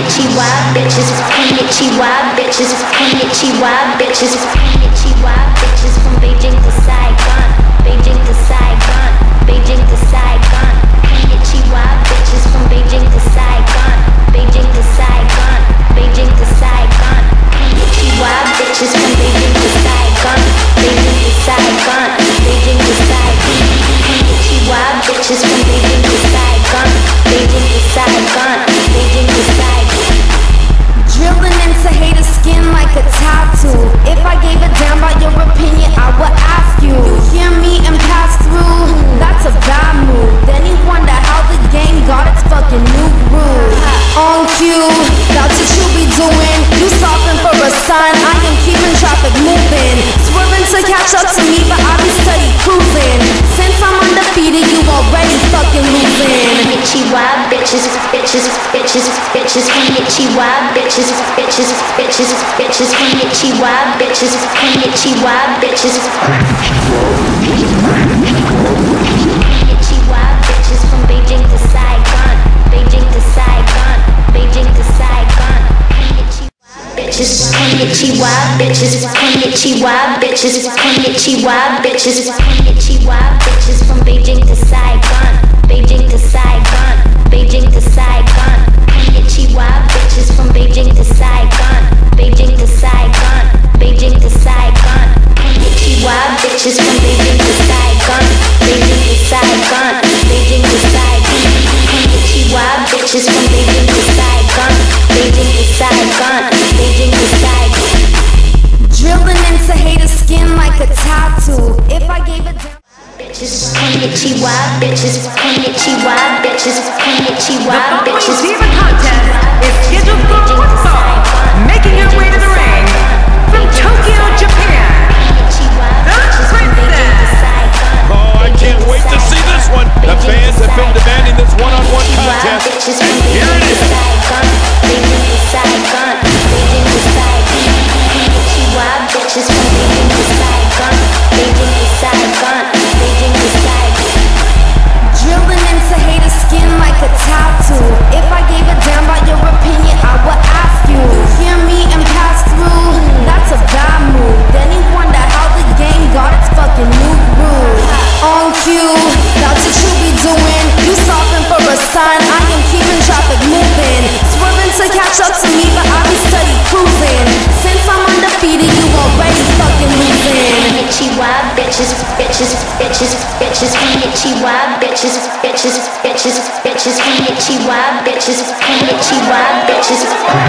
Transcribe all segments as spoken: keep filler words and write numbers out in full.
Konnichiwa bitches, Konnichiwa bitches, Konnichiwa bitches, Konnichiwa bitches from Beijing to Saigon, Beijing to Saigon, Beijing to Saigon. Konnichiwa bitches from Beijing to Saigon, Beijing to Saigon, Beijing to Saigon. Konnichiwa bitches from Beijing to Saigon, Beijing to Saigon, Beijing to Saigon. Konnichiwa bitches from Beijing to Saigon, Beijing to Saigon, Beijing to Saigon. Drilling into haters' skin like a tattoo. If I gave a damn about your opinion, I would ask you. You hear me and pass through? That's a bad move. Then you wonder how the game got its fucking new groove. On cue, that's what you be doing. You stopping for a sign, I am keeping traffic moving. Swerving to catch up to me, but I be steady cruising. Since I'm undefeated, you already fucking losing. Konnichiwa bitches, bitches, bitches, bitches, Konnichiwa bitches, bitches, bitches, bitches, Konnichiwa bitches, Konnichiwa bitches, Konnichiwa bitches from Beijing to Saigon, Beijing to Saigon, Beijing to Saigon. Bitches, Konnichiwa bitches, Konnichiwa bitches, Konnichiwa bitches, Konnichiwa bitches from Beijing to Saigon, Beijing to Saigon, Beijing to Saigon. Konnichiwa bitches from Beijing to Saigon, Beijing to Saigon, Beijing to Saigon. Konnichiwa bitches from Beijing to Saigon, Beijing to Saigon, Beijing to Saigon. Konnichiwa bitches from Beijing to Saigon, Beijing to Saigon, Beijing to Saigon. Drilling into haters' skin like a tattoo. If I gave a damn. Bitches, Konnichiwa bitches, Konnichiwa bitches, Konnichiwa bitches. The following contest is scheduled for one fall, making her way to the ring from Tokyo, Japan, the Princess. Oh, I can't wait to see this one. The fans have been demanding this one-on-one contest, and here it is. Beijing to Saigon, Beijing to Saigon. Konnichiwa bitches from Beijing to Saigon, Beijing to Saigon, Beijing to Saigon. Drilling into haters' skin like a tattoo. If I gave a damn about your opinion, I would ask you. You hear me and pass through? That's a bad move. Then you wonder how the game got its fucking new groove. On cue, that's what you be doing. You stopping for a sign, I am keeping traffic moving. Swerving to catch up to me, but I be steady cruising. Since I'm undefeated, you already fucking losing. Konnichiwa bitches, bitches, bitches, bitches, Konnichiwa bitches, bitches, bitches, bitches, Konnichiwa bitches, Konnichiwa bitches.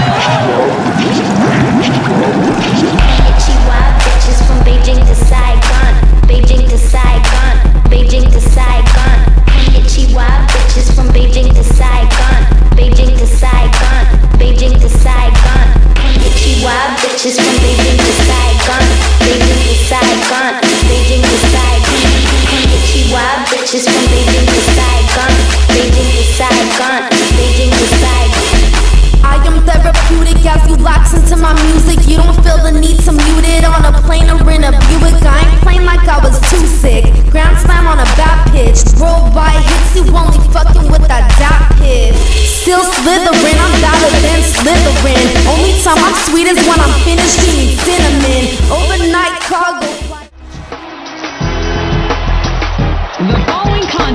Konnichiwa bitches from Beijing to Saigon, Beijing to Saigon, Beijing to Saigon. Konnichiwa bitches from Beijing to Saigon, Beijing to Saigon, Beijing to Saigon. Konnichiwa bitches from Beijing to Saigon, Beijing to Saigon, Beijing to Saigon. Konnichiwa bitches from Beijing to Saigon, Beijing to Saigon, Beijing to Saigon. I am therapeutic as you lax into my music. You don't feel the need to mute it on a plane or in a Buick. I ain't playing like I was too sick. Grand slam on a bad pitch. Roll by hits, you only fucking with that dap hit. Still slithering, I'm better than slithering. Only time I'm sweet is when I'm finished eating cinnamon. Overnight cargo. The following contest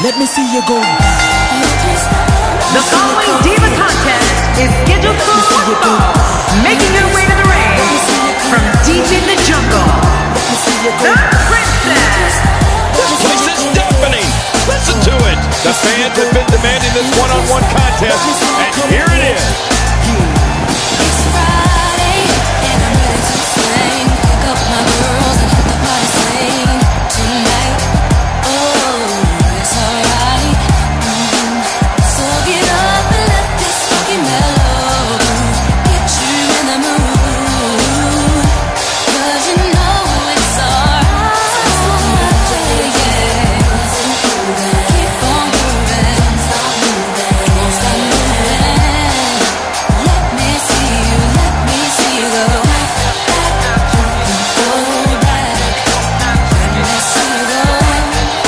Let me see you go. The following Diva contest is scheduled for one fall. Making her way to the ring from deep in the jungle, the Princess. This place is deafening. Listen to it. The fans have been demanding this one-on-one contest, and here it is. It's Friday, and I'm ready to sing. Pick up my girls and hit the party scene tonight. Oh, it's alright. Mm-hmm. So get up and let this funky mellow get you in the mood. 'Cause you know it's alright. Yeah. Keep on moving. Stop moving. Don't stop moving. Let me see you, let me see you go back, back, go back. Let me see you go back,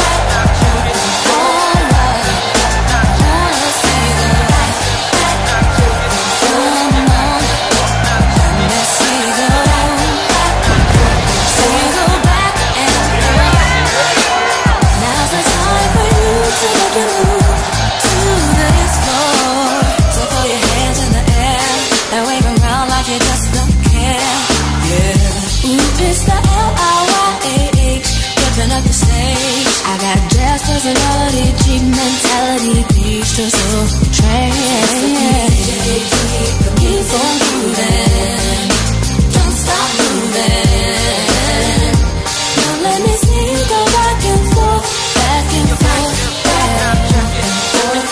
all right. Wanna see you go back, back, come on. Let me see you go back, see you go back and forth. Now's the time for you to make your move to this floor. So throw your hands in the air and wave around like you just don't care. Yeah. Ooh, it's the L I Y A H, ripping up the stage. I got jazz personality, cheap mentality, beach to soul train. Keep on moving, don't stop moving. Now let me see you go back and forth, back and forth, back and forth.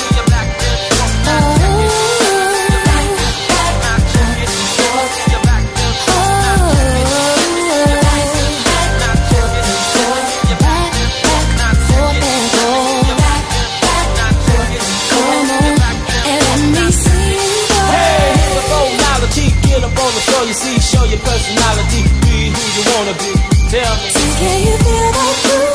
Get up on the floor, you see, show your personality. Be who you wanna be. Tell me. Can you feel that groove?